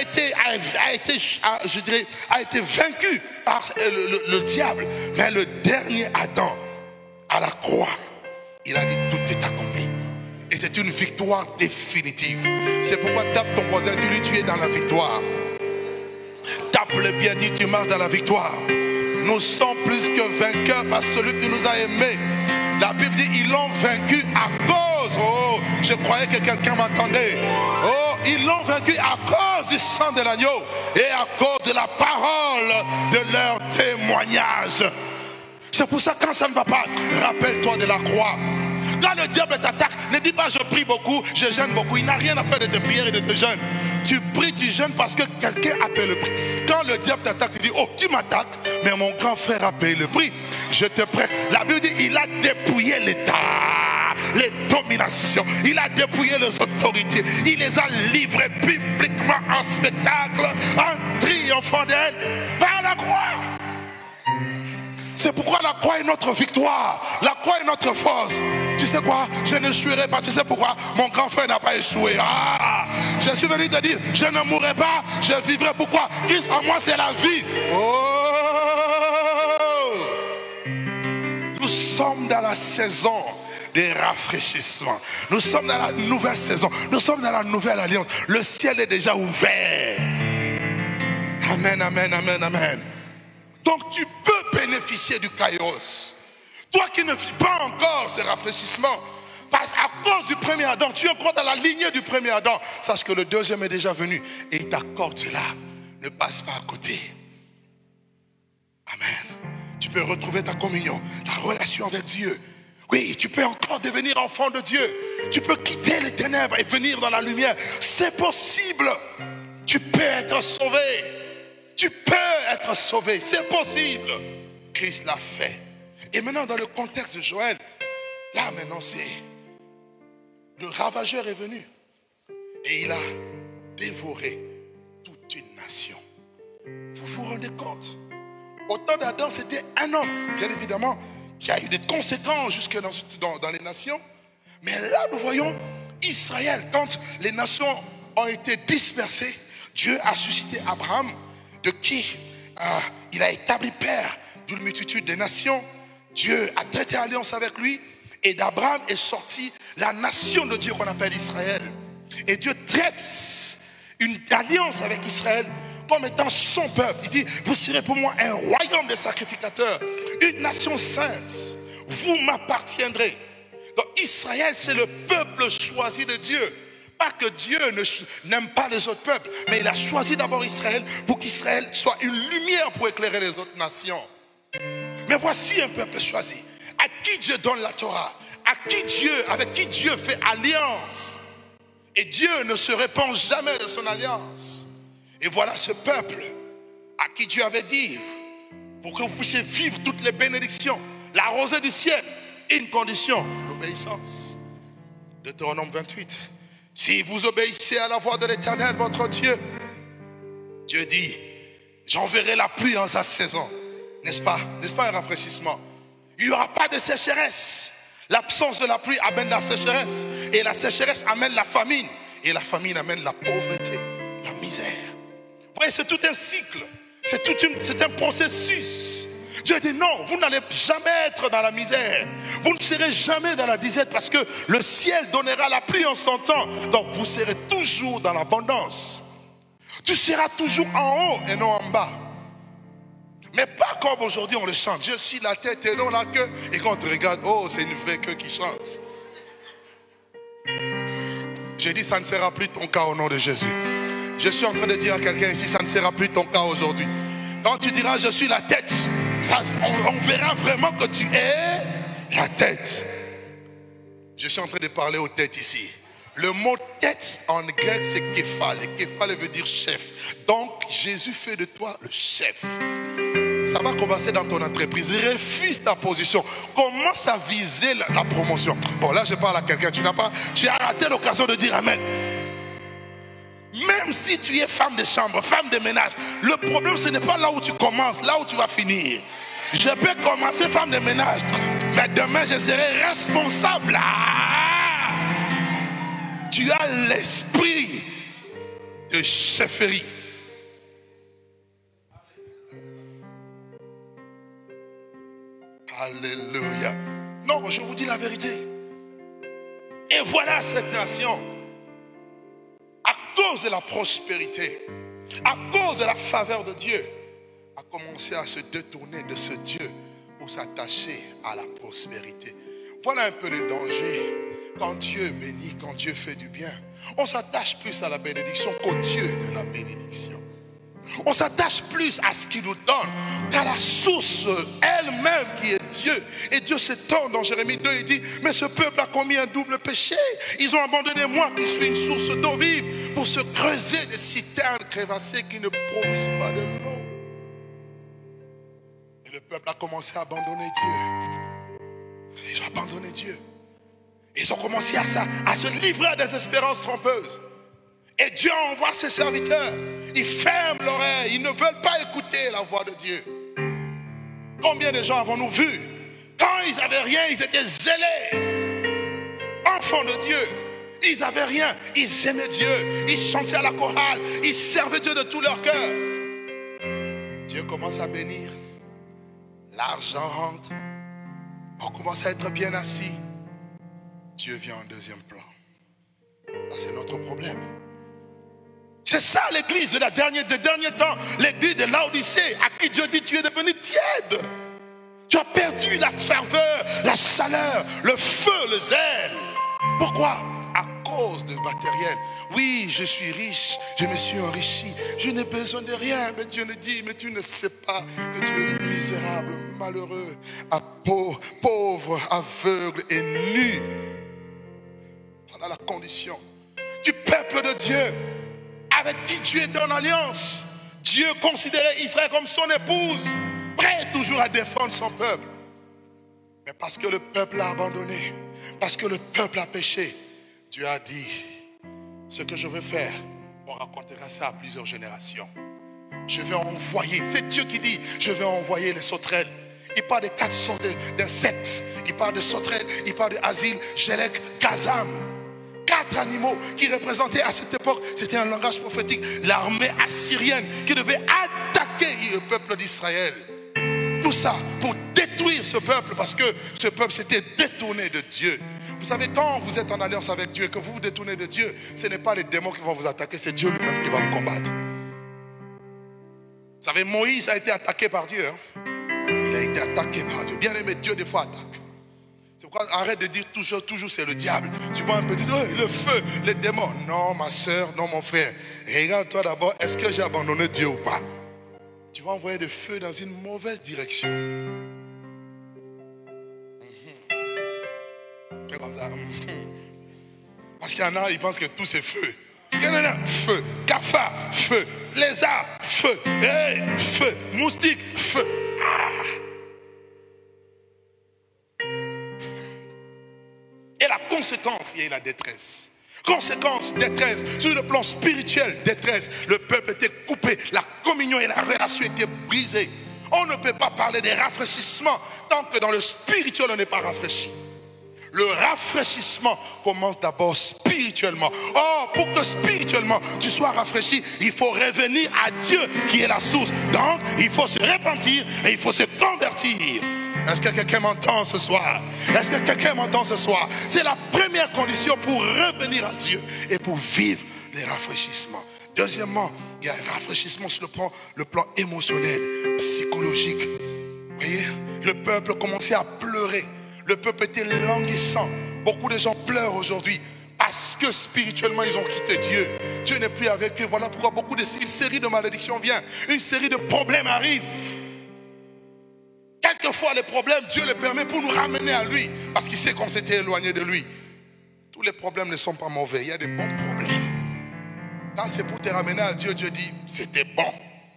a été vaincu par le diable. Mais le dernier Adam, à la croix, il a dit tout est accompli. Et c'est une victoire définitive. C'est pourquoi tape ton voisin, dis-lui tu es dans la victoire. Tape-le bien, dis tu marches dans la victoire. Nous sommes plus que vainqueurs par celui qui nous a aimés. La Bible dit ils l'ont vaincu à cause. Oh, je croyais que quelqu'un m'entendait. Oh, ils l'ont vaincu à cause du sang de l'agneau et à cause de la parole de leur témoignage. C'est pour ça que quand ça ne va pas, rappelle-toi de la croix. Quand le diable t'attaque, ne dis pas je prie beaucoup, je jeûne beaucoup. Il n'a rien à faire de tes prières et de tes jeûnes. Tu pries, tu jeûnes parce que quelqu'un a payé le prix. Quand le diable t'attaque, tu dis oh tu m'attaques, mais mon grand frère a payé le prix. Je te prie. La Bible dit il a dépouillé l'État, les dominations, il a dépouillé les autorités, il les a livrées publiquement en spectacle, en triomphant d'elle par la croix. C'est pourquoi la croix est notre victoire. La croix est notre force. Tu sais quoi? Je n'échouerai pas. Tu sais pourquoi? Mon grand frère n'a pas échoué. Ah, je suis venu te dire, je ne mourrai pas, je vivrai. Pourquoi? Christ en moi, c'est la vie. Oh! Nous sommes dans la saison des rafraîchissements. Nous sommes dans la nouvelle saison. Nous sommes dans la nouvelle alliance. Le ciel est déjà ouvert. Amen, amen, amen, amen. Donc tu peux bénéficier du kairos. Toi qui ne vis pas encore ce rafraîchissement, parce qu'à cause du premier Adam, tu es encore dans la lignée du premier Adam. Sache que le deuxième est déjà venu et il t'accorde cela. Ne passe pas à côté. Amen. Tu peux retrouver ta communion, ta relation avec Dieu. Oui, tu peux encore devenir enfant de Dieu. Tu peux quitter les ténèbres et venir dans la lumière. C'est possible. Tu peux être sauvé. Tu peux être sauvé, c'est possible. Christ l'a fait. Et maintenant, dans le contexte de Joël, là maintenant, c'est le ravageur est venu et il a dévoré toute une nation. Vous vous rendez compte? Au temps d'Adam, c'était un homme, bien évidemment, qui a eu des conséquences jusque dans les nations. Mais là, nous voyons Israël, quand les nations ont été dispersées, Dieu a suscité Abraham, de qui il a établi père d'une multitude de nations. Dieu a traité alliance avec lui et d'Abraham est sortie la nation de Dieu qu'on appelle Israël. Et Dieu traite une alliance avec Israël comme étant son peuple. Il dit, vous serez pour moi un royaume de sacrificateurs, une nation sainte, vous m'appartiendrez. Donc Israël, c'est le peuple choisi de Dieu. Pas que Dieu n'aime pas les autres peuples, mais il a choisi d'abord Israël pour qu'Israël soit une lumière pour éclairer les autres nations. Mais voici un peuple choisi, à qui Dieu donne la Torah, avec qui Dieu fait alliance. Et Dieu ne se répand jamais de son alliance. Et voilà ce peuple à qui Dieu avait dit, pour que vous puissiez vivre toutes les bénédictions, la rosée du ciel, une condition, l'obéissance. Deutéronome 28. Si vous obéissez à la voix de l'Éternel, votre Dieu, Dieu dit, j'enverrai la pluie en sa saison. N'est-ce pas? N'est-ce pas un rafraîchissement? Il n'y aura pas de sécheresse. L'absence de la pluie amène la sécheresse. Et la sécheresse amène la famine. Et la famine amène la pauvreté, la misère. Vous voyez, c'est tout un cycle. C'est un processus. Dieu dit non, vous n'allez jamais être dans la misère. Vous ne serez jamais dans la disette parce que le ciel donnera la pluie en son temps. Donc vous serez toujours dans l'abondance. Tu seras toujours en haut et non en bas. Mais pas comme aujourd'hui on le chante. Je suis la tête et non la queue. Et quand on te regarde, oh c'est une vraie queue qui chante. J'ai dit ça ne sera plus ton cas au nom de Jésus. Je suis en train de dire à quelqu'un ici, ça ne sera plus ton cas aujourd'hui. Quand tu diras je suis la tête, on verra vraiment que tu es la tête. Je suis en train de parler aux têtes ici. Le mot tête en grec c'est képhale. Et képhale veut dire chef. Donc Jésus fait de toi le chef. Ça va commencer dans ton entreprise. Refuse ta position. Commence à viser la promotion. Bon, là, je parle à quelqu'un. Tu as raté l'occasion de dire Amen. Même si tu es femme de chambre, femme de ménage, le problème, ce n'est pas là où tu commences, là où tu vas finir. Je peux commencer femme de ménage, mais demain, je serai responsable. Tu as l'esprit de chefferie. Alléluia. Non, je vous dis la vérité. Et voilà cette nation. À cause de la prospérité, à cause de la faveur de Dieu, a commencé à se détourner de ce Dieu pour s'attacher à la prospérité. Voilà un peu le danger. Quand Dieu bénit, quand Dieu fait du bien, on s'attache plus à la bénédiction qu'au Dieu de la bénédiction. On s'attache plus à ce qu'il nous donne qu'à la source elle-même qui est Dieu. Et Dieu s'étonne dans Jérémie 2, il dit, mais ce peuple a commis un double péché. Ils ont abandonné moi qui suis une source d'eau vive pour se creuser des citernes crevassées qui ne produisent pas de l'eau. Et le peuple a commencé à abandonner Dieu. Ils ont abandonné Dieu. Ils ont commencé à se livrer à des espérances trompeuses. Et Dieu envoie ses serviteurs. Ils ferment l'oreille. Ils ne veulent pas écouter la voix de Dieu. Combien de gens avons-nous vu? Quand ils n'avaient rien, ils étaient zélés. Enfants de Dieu. Ils n'avaient rien. Ils aimaient Dieu. Ils chantaient à la chorale. Ils servaient Dieu de tout leur cœur. Dieu commence à bénir. L'argent rentre. On commence à être bien assis. Dieu vient en deuxième plan. Ça, c'est notre problème. C'est ça l'église des derniers temps. L'église de Laodicée, à qui Dieu dit, tu es devenu tiède. Tu as perdu la ferveur, la chaleur, le feu, le zèle. Pourquoi? À cause de matériel. Oui, je suis riche, je me suis enrichi, je n'ai besoin de rien. Mais Dieu nous dit, mais tu ne sais pas que tu es misérable, malheureux, pauvre, aveugle et nu. Voilà la condition du peuple de Dieu avec qui Dieu était en alliance. Dieu considérait Israël comme son épouse, prêt toujours à défendre son peuple. Mais parce que le peuple a abandonné, parce que le peuple a péché, Dieu a dit, ce que je veux faire, on racontera ça à plusieurs générations. Je vais envoyer, c'est Dieu qui dit, je vais envoyer les sauterelles. Il parle de 4 sortes d'insectes. Il parle de sauterelles, il parle de asile, Gélec, Gazam. 4 animaux qui représentaient à cette époque, c'était un langage prophétique, l'armée assyrienne qui devait attaquer le peuple d'Israël. Tout ça pour détruire ce peuple parce que ce peuple s'était détourné de Dieu. Vous savez, quand vous êtes en alliance avec Dieu et que vous vous détournez de Dieu, ce n'est pas les démons qui vont vous attaquer, c'est Dieu lui-même qui va vous combattre. Vous savez, Moïse a été attaqué par Dieu. Il a été attaqué par Dieu. Bien aimé, Dieu des fois attaque. C'est pourquoi arrête de dire toujours c'est le diable. Tu vois un peu, le feu, les démons. Non, ma soeur, non, mon frère. Regarde-toi d'abord, est-ce que j'ai abandonné Dieu ou pas? Tu vas envoyer le feu dans une mauvaise direction. C'est comme ça. Parce qu'il y en a, ils pensent que tout c'est feu. Il y en a, feu. Cafard, feu. Lézard, feu. Hey, feu. Moustique, feu. Et la conséquence, il y a eu la détresse. Conséquence, détresse. Sur le plan spirituel, détresse. Le peuple était coupé. La communion et la relation étaient brisées. On ne peut pas parler des rafraîchissements tant que dans le spirituel on n'est pas rafraîchi. Le rafraîchissement commence d'abord spirituellement. Or, pour que spirituellement tu sois rafraîchi, il faut revenir à Dieu qui est la source. Donc, il faut se repentir et il faut se convertir. Est-ce que quelqu'un m'entend ce soir? Est-ce que quelqu'un m'entend ce soir? C'est la première condition pour revenir à Dieu et pour vivre les rafraîchissements. Deuxièmement, il y a un rafraîchissement sur le plan émotionnel, psychologique. Vous voyez, le peuple commençait à pleurer. Le peuple était languissant. Beaucoup de gens pleurent aujourd'hui parce que spirituellement ils ont quitté Dieu. Dieu n'est plus avec eux. Voilà pourquoi une série de malédictions vient. Une série de problèmes arrivent. Quelquefois les problèmes, Dieu les permet pour nous ramener à lui. Parce qu'il sait qu'on s'était éloigné de lui. Tous les problèmes ne sont pas mauvais. Il y a des bons problèmes. Quand c'est pour te ramener à Dieu, Dieu dit c'était bon.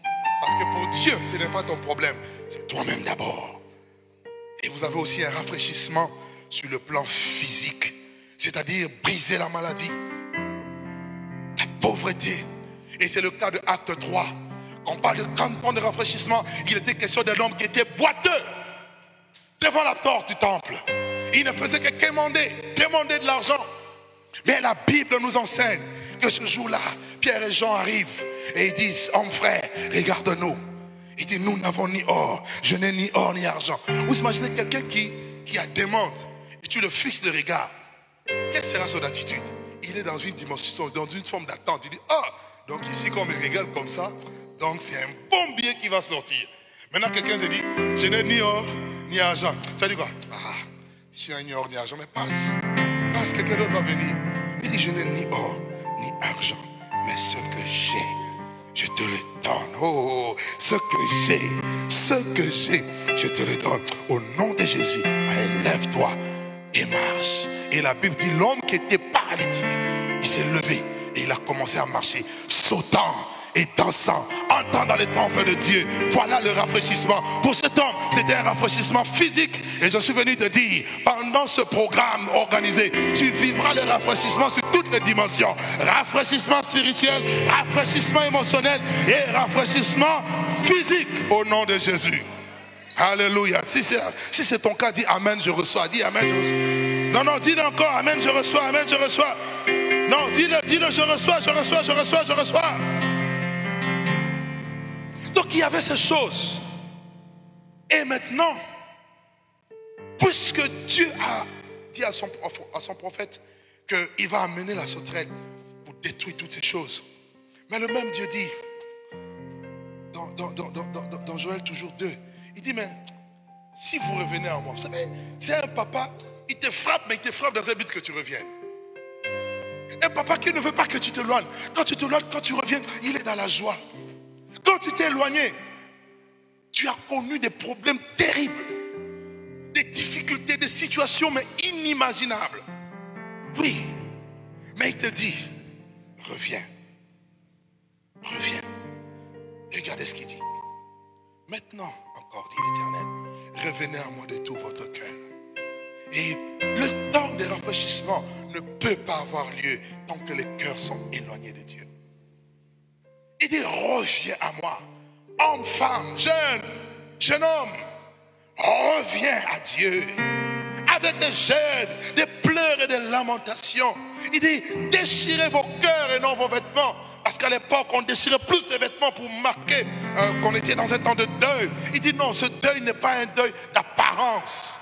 Parce que pour Dieu, ce n'est pas ton problème, c'est toi-même d'abord. Et vous avez aussi un rafraîchissement sur le plan physique, c'est-à-dire briser la maladie, la pauvreté. Et c'est le cas de Acte 3. Quand on parle de canton de rafraîchissement, il était question d'un homme qui était boiteux devant la porte du temple. Il ne faisait que quémander de l'argent. Mais la Bible nous enseigne que ce jour-là, Pierre et Jean arrivent et ils disent, homme frère, regarde-nous. Il dit, nous n'avons ni or, je n'ai ni or ni argent. Vous imaginez quelqu'un qui a demande et tu le fixes de regard. Quelle sera son attitude? Il est dans une dimension, dans une forme d'attente. Il dit, oh, donc ici, quand on me regarde comme ça, donc c'est un bon billet qui va sortir. Maintenant, quelqu'un te dit, je n'ai ni or ni argent. Tu as dit quoi? Ah, je n'ai ni or ni argent, mais passe, quelqu'un d'autre va venir. Il dit, je n'ai ni or ni argent, mais ce que j'ai, je te le donne. Oh, ce que j'ai, je te le donne. Au nom de Jésus, lève-toi et marche. Et la Bible dit, l'homme qui était paralytique, il s'est levé et il a commencé à marcher, sautant et dansant, entrant dans les temples de Dieu. Voilà le rafraîchissement. Pour cet homme, c'était un rafraîchissement physique. Et je suis venu te dire, pendant ce programme organisé, tu vivras le rafraîchissement sur toutes les dimensions. Rafraîchissement spirituel, rafraîchissement émotionnel et rafraîchissement physique au nom de Jésus. Alléluia. Si c'est ton cas, dis Amen, je reçois. Dis Amen, je reçois. Non, dis-le encore, Amen, je reçois, Amen, je reçois. Non, dis-le, je reçois, je reçois, je reçois, je reçois. Donc il y avait ces choses. Et maintenant, puisque Dieu a dit à son prophète qu'il va amener la sauterelle pour détruire toutes ces choses. Mais le même Dieu dit, dans Joël toujours 2, il dit, mais si vous revenez à moi, vous savez, c'est un papa, il te frappe, mais il te frappe dans un but que tu reviennes. Un papa qui ne veut pas que tu te éloignes. Quand tu te éloignes, quand tu reviens, il est dans la joie. Quand tu t'es éloigné, tu as connu des problèmes terribles, des difficultés, des situations mais inimaginables. Oui, mais il te dit, reviens. Reviens. Regardez ce qu'il dit. Maintenant, encore, dit l'Éternel, revenez à moi de tout votre cœur. Et le temps de rafraîchissement ne peut pas avoir lieu tant que les cœurs sont éloignés de Dieu. Il dit, reviens à moi. Homme, femme, jeune homme, reviens à Dieu. Avec des jeûnes, des pleurs et des lamentations. Il dit, déchirez vos cœurs et non vos vêtements. Parce qu'à l'époque, on déchirait plus de vêtements pour marquer qu'on était dans un temps de deuil. Il dit non, ce deuil n'est pas un deuil d'apparence.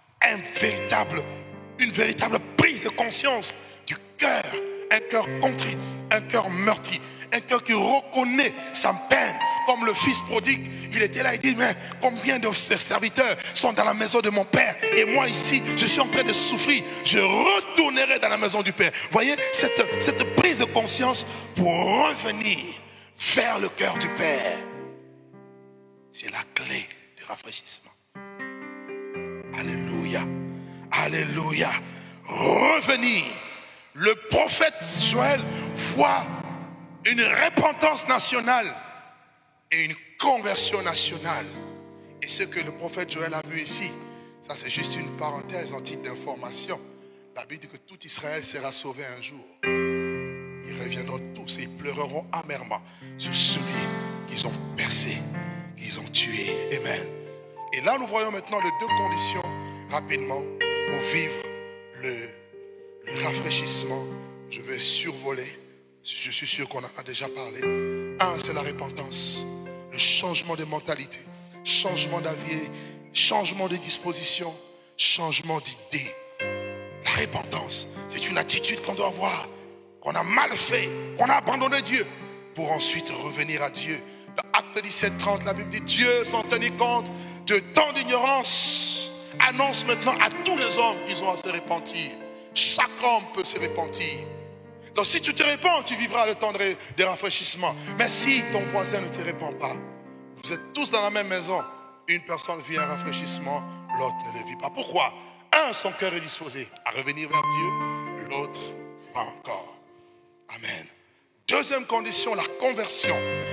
Une véritable prise de conscience du cœur. Un cœur contrit, un cœur meurtri. Un cœur qui reconnaît sa peine. Comme le fils prodigue, il était là, il dit, mais combien de serviteurs sont dans la maison de mon père? Et moi ici, je suis en train de souffrir. Je retournerai dans la maison du père. Voyez, cette prise de conscience pour revenir vers le cœur du père. C'est la clé du rafraîchissement. Alléluia. Alléluia. Revenir. Le prophète Joël voit une repentance nationale et une conversion nationale. Et ce que le prophète Joël a vu ici, ça c'est juste une parenthèse en titre d'information. La Bible dit que tout Israël sera sauvé un jour. Ils reviendront tous et ils pleureront amèrement sur celui qu'ils ont percé, qu'ils ont tué. Amen. Et là nous voyons maintenant les deux conditions rapidement pour vivre le rafraîchissement. Je vais survoler. Je suis sûr qu'on en a déjà parlé. Un, c'est la repentance, le changement de mentalité, changement d'avis, changement de disposition, changement d'idée. La repentance, c'est une attitude qu'on doit avoir, qu'on a mal fait, qu'on a abandonné Dieu, pour ensuite revenir à Dieu. Dans Acte 17:30, la Bible dit, Dieu, sans tenir compte de tant d'ignorance, annonce maintenant à tous les hommes qu'ils ont à se repentir. Chaque homme peut se repentir. Donc si tu te répands, tu vivras le temps de rafraîchissement. Mais si ton voisin ne te répand pas, vous êtes tous dans la même maison, une personne vit un rafraîchissement, l'autre ne le vit pas. Pourquoi? Un, son cœur est disposé à revenir vers Dieu, l'autre pas encore. Amen. Deuxième condition, la conversion.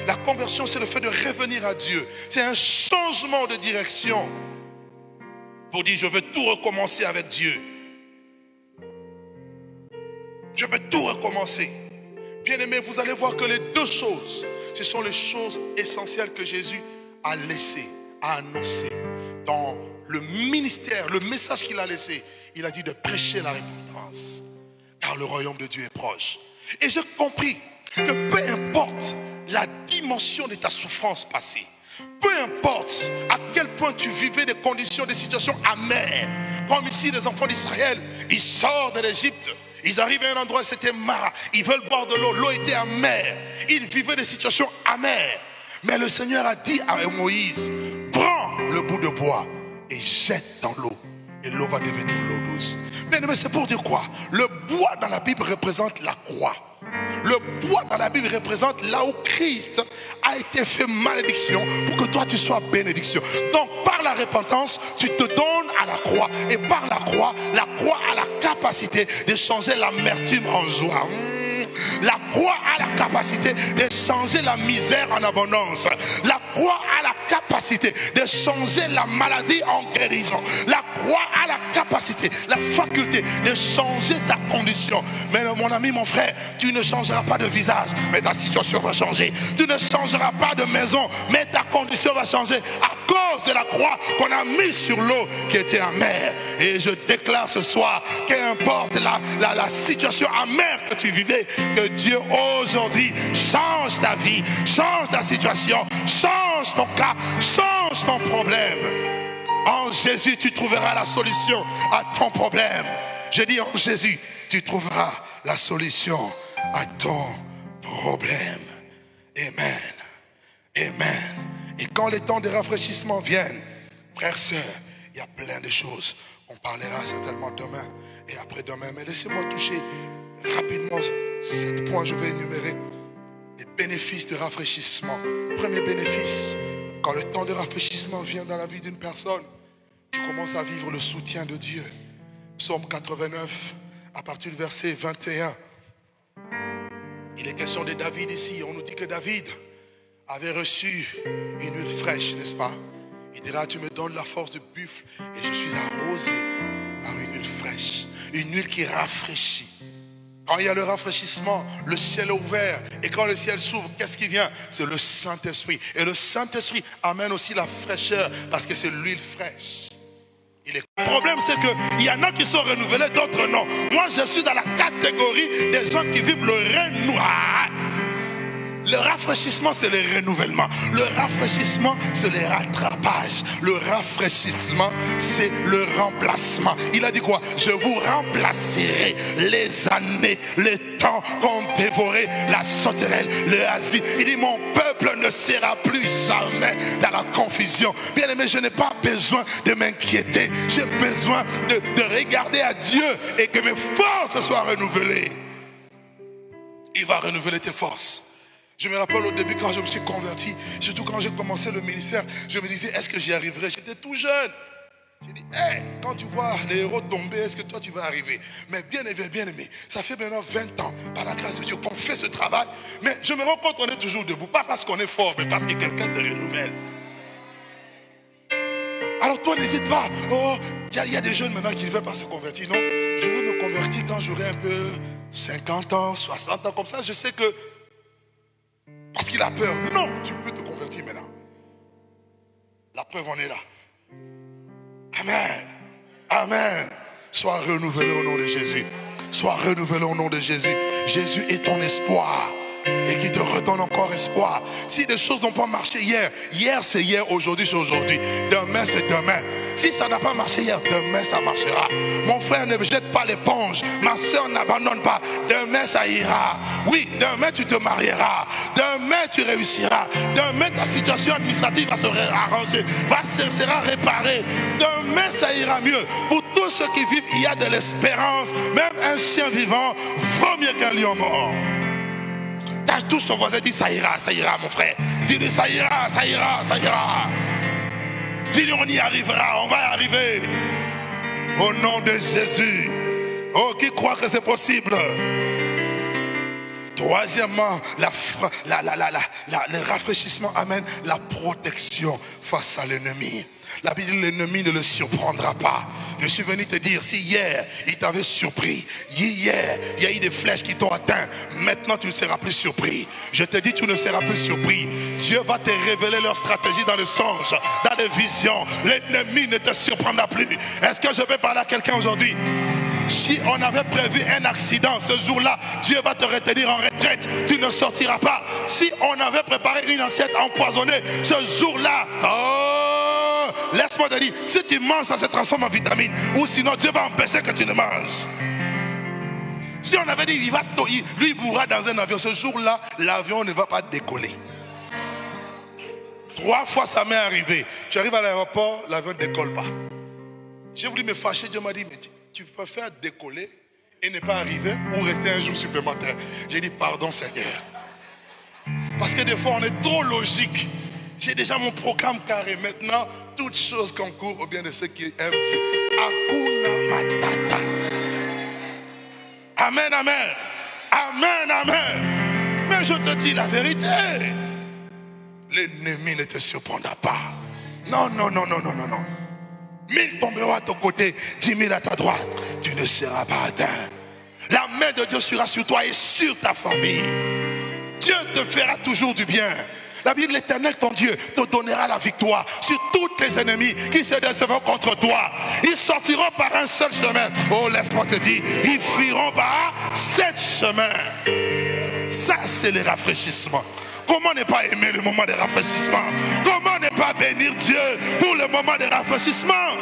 La conversion, c'est le fait de revenir à Dieu. C'est un changement de direction. Pour dire, je veux tout recommencer avec Dieu. Je veux tout recommencer. Bien-aimés, vous allez voir que les deux choses, ce sont les choses essentielles que Jésus a laissées, a annoncées. Dans le ministère, le message qu'il a laissé, il a dit de prêcher la repentance. Car le royaume de Dieu est proche. Et j'ai compris que peu importe la dimension de ta souffrance passée, peu importe à quel point tu vivais des conditions, des situations amères, comme ici les enfants d'Israël, ils sortent de l'Égypte, ils arrivent à un endroit où c'était marre, ils veulent boire de l'eau, l'eau était amère, ils vivaient des situations amères. Mais le Seigneur a dit à Moïse, prends le bout de bois et jette dans l'eau, et l'eau va devenir l'eau douce. Mais c'est pour dire quoi? Le bois dans la Bible représente la croix. Le bois dans la Bible représente là où Christ a été fait malédiction pour que toi tu sois bénédiction. Donc par la repentance, tu te donnes à la croix. Et par la croix a la capacité de changer l'amertume en joie. La croix a la capacité de changer la misère en abondance. La croix a la capacité de changer la maladie en guérison. La croix a la capacité, la faculté de changer ta condition. Mais mon ami, mon frère, tu ne changeras pas de visage, mais ta situation va changer. Tu ne changeras pas de maison, mais ta condition va changer à cause de la croix qu'on a mise sur l'eau qui était amère. Et je déclare ce soir, qu'importe la situation amère que tu vivais, que Dieu aujourd'hui change ta vie, change ta situation, change ton cas, change ton problème. En Jésus, tu trouveras la solution à ton problème. Je dis en Jésus, tu trouveras la solution à ton problème. Amen. Amen. Et quand les temps de rafraîchissement viennent, frères, sœurs, il y a plein de choses. On parlera certainement demain et après-demain. Mais laissez-moi toucher rapidement 7 points, je vais énumérer les bénéfices de rafraîchissement. Premier bénéfice, quand le temps de rafraîchissement vient dans la vie d'une personne, tu commences à vivre le soutien de Dieu. Psaume 89, à partir du verset 21. Il est question de David ici. On nous dit que David avait reçu une huile fraîche, n'est-ce pas? Il dira, tu me donnes la force de buffle et je suis arrosé par une huile fraîche, une huile qui rafraîchit. Quand il y a le rafraîchissement, le ciel est ouvert. Et quand le ciel s'ouvre, qu'est-ce qui vient? C'est le Saint-Esprit. Et le Saint-Esprit amène aussi la fraîcheur parce que c'est l'huile fraîche. Et le problème, c'est qu'il y en a qui sont renouvelés, d'autres non. Moi, je suis dans la catégorie des gens qui vivent le renouvellement. Le rafraîchissement, c'est le renouvellement. Le rafraîchissement, c'est le rattrapage. Le rafraîchissement, c'est le remplacement. Il a dit quoi? Je vous remplacerai les années, les temps qu'ont dévoré la sauterelle, le hasi. Il dit, mon peuple ne sera plus jamais dans la confusion. Bien aimé, je n'ai pas besoin de m'inquiéter. J'ai besoin de regarder à Dieu et que mes forces soient renouvelées. Il va renouveler tes forces. Je me rappelle au début quand je me suis converti, surtout quand j'ai commencé le ministère, je me disais, est-ce que j'y arriverai? J'étais tout jeune. J'ai dit, hey, quand tu vois les héros tomber, est-ce que toi tu vas arriver? Mais bien aimé, ça fait maintenant 20 ans, par la grâce de Dieu, qu'on fait ce travail. Mais je me rends compte qu'on est toujours debout, pas parce qu'on est fort, mais parce que quelqu'un te renouvelle. Alors toi, n'hésite pas. Oh, il y a des jeunes maintenant qui ne veulent pas se convertir. Non, je veux me convertir quand j'aurai un peu 50 ans, 60 ans, comme ça, je sais que parce qu'il a peur. Non, tu peux te convertir maintenant. La preuve en est là. Amen. Amen. Sois renouvelé au nom de Jésus. Sois renouvelé au nom de Jésus. Jésus est ton espoir. Et qui te redonne encore espoir. Si des choses n'ont pas marché hier, hier c'est hier, aujourd'hui c'est aujourd'hui, demain c'est demain. Si ça n'a pas marché hier, demain ça marchera. Mon frère, ne jette pas l'éponge. Ma soeur, n'abandonne pas. Demain ça ira. Oui, demain tu te marieras. Demain tu réussiras. Demain ta situation administrative va se arranger, sera réparée. Demain ça ira mieux. Pour tous ceux qui vivent, il y a de l'espérance. Même un chien vivant vaut mieux qu'un lion mort. Touche ton voisin, dis ça ira mon frère. Dis-lui ça ira. Dis-lui on y arrivera, on va y arriver. Au nom de Jésus. Oh, qui croit que c'est possible? Troisièmement, le rafraîchissement amène la protection face à l'ennemi. La Bible dit l'ennemi ne le surprendra pas. Je suis venu te dire, si hier il t'avait surpris, hier il y a eu des flèches qui t'ont atteint, maintenant tu ne seras plus surpris. Je te dis, tu ne seras plus surpris. Dieu va te révéler leur stratégie dans le songe, dans les visions. L'ennemi ne te surprendra plus. Est-ce que je peux parler à quelqu'un aujourd'hui? Si on avait prévu un accident ce jour-là, Dieu va te retenir en retraite. Tu ne sortiras pas. Si on avait préparé une assiette empoisonnée ce jour-là, laisse-moi te dire, si tu manges, ça se transforme en vitamine. Ou sinon, Dieu va empêcher que tu ne manges. Si on avait dit, lui il mourra dans un avion, ce jour-là, l'avion ne va pas décoller. 3 fois ça m'est arrivé. Tu arrives à l'aéroport, l'avion ne décolle pas. J'ai voulu me fâcher, Dieu m'a dit, mais tu préfères décoller et ne pas arriver ou rester un jour supplémentaire. J'ai dit, pardon Seigneur. Parce que des fois, on est trop logique. J'ai déjà mon programme carré. Maintenant, toutes choses concourent au bien de ceux qui aiment Dieu. Hakuna Matata. Amen, amen. Amen, amen. Mais je te dis la vérité. L'ennemi ne te surprendra pas. Non, non, non, non, non, non, non. 1000 tomberont à ton côté, 10 000 à ta droite. Tu ne seras pas atteint. La main de Dieu sera sur toi et sur ta famille. Dieu te fera toujours du bien. La Bible, l'Éternel, ton Dieu, te donnera la victoire sur tous tes ennemis qui se décevront contre toi. Ils sortiront par un seul chemin. Oh, laisse-moi te dire, ils fuiront par 7 chemins. Ça, c'est le rafraîchissement. Comment ne pas aimer le moment de rafraîchissement? Comment ne pas bénir Dieu pour le moment de rafraîchissement?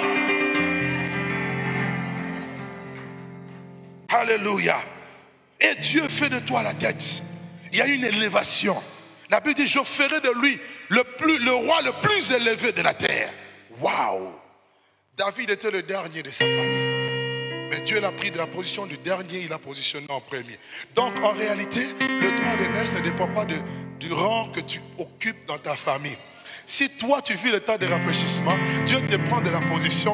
Alléluia. Et Dieu fait de toi la tête. Il y a une élévation. La Bible dit, je ferai de lui le roi le plus élevé de la terre. Waouh! David était le dernier de sa famille. Mais Dieu l'a pris de la position du dernier, il l'a positionné en premier. Donc en réalité, le droit de naissance ne dépend pas du rang que tu occupes dans ta famille. Si toi tu vis le temps de rafraîchissement, Dieu te prend de la position.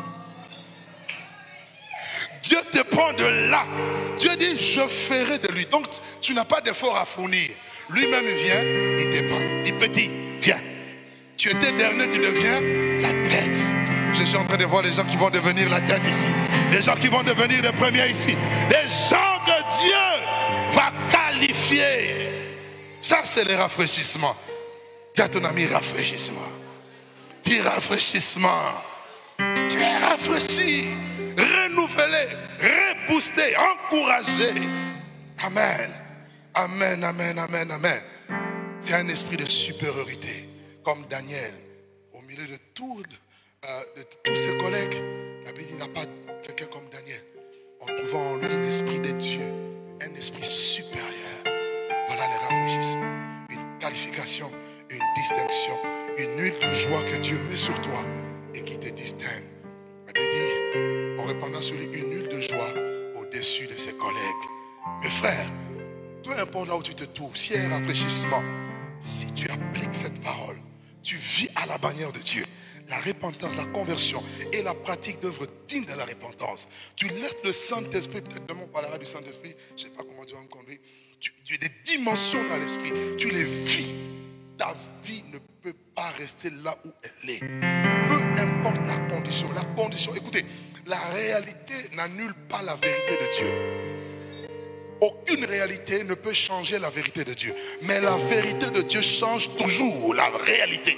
Dieu te prend de là. Dieu dit, je ferai de lui. Donc tu n'as pas d'effort à fournir. Lui-même vient, il te prend. Il petit, viens. Tu étais dernier, tu deviens la tête. Je suis en train de voir les gens qui vont devenir la tête ici. Les gens qui vont devenir les premiers ici. Les gens que Dieu va qualifier. Ça, c'est le rafraîchissement. Dis à ton ami, rafraîchissement. Dis rafraîchissement. Tu es rafraîchi, renouvelé, reboosté, encouragé. Amen. Amen, amen, amen, amen. C'est un esprit de supériorité. Comme Daniel, au milieu de tous ses collègues, la Bible n'a pas quelqu'un comme Daniel. En trouvant en lui un esprit de Dieu, un esprit supérieur. Voilà le rafraîchissement. Une qualification, une distinction, une huile de joie que Dieu met sur toi et qui te distingue. La Bible dit, en répandant sur lui une huile de joie au-dessus de ses collègues. Mes frères, peu importe là où tu te trouves, s'il y a un rafraîchissement, si tu appliques cette parole, tu vis à la bannière de Dieu. La repentance, la conversion et la pratique d'œuvres dignes de la repentance. Tu laisses le Saint-Esprit, peut-être demain on parlera du Saint-Esprit, je ne sais pas comment Dieu va me conduire. Tu as des dimensions dans l'esprit, tu les vis. Ta vie ne peut pas rester là où elle est. Peu importe la condition, écoutez, la réalité n'annule pas la vérité de Dieu. Aucune réalité ne peut changer la vérité de Dieu. Mais la vérité de Dieu change toujours la réalité.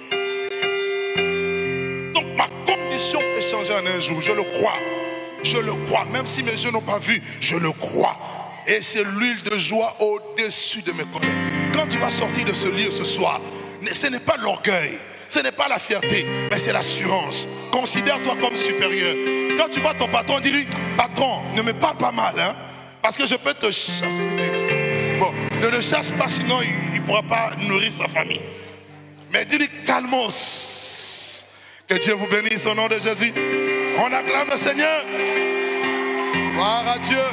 Donc ma condition peut changer en un jour. Je le crois. Je le crois. Même si mes yeux n'ont pas vu, je le crois. Et c'est l'huile de joie au-dessus de mes collègues. Quand tu vas sortir de ce lieu ce soir, ce n'est pas l'orgueil, ce n'est pas la fierté, mais c'est l'assurance. Considère-toi comme supérieur. Quand tu vois ton patron, dis-lui, patron, ne me parle pas mal, hein. Parce que je peux te chasser. Bon, ne le chasse pas, sinon il ne pourra pas nourrir sa famille. Mais dis-lui, calmos. Que Dieu vous bénisse au nom de Jésus. On acclame le Seigneur. Gloire à Dieu.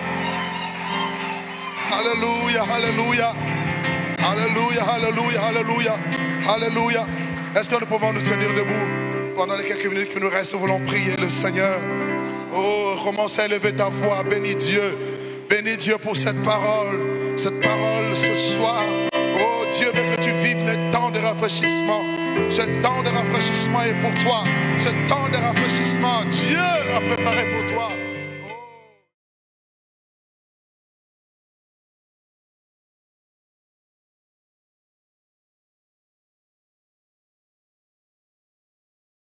Alléluia, alléluia. Alléluia, alléluia, alléluia. Alléluia. Est-ce que nous pouvons nous tenir debout pendant les quelques minutes qui nous restent? Nous voulons prier le Seigneur. Oh, commence à élever ta voix. Bénis Dieu. Bénis Dieu pour cette parole. cette parole ce soir. Oh Dieu, veut que tu vives le temps de rafraîchissement. Ce temps de rafraîchissement est pour toi. Ce temps de rafraîchissement, Dieu l'a préparé pour toi.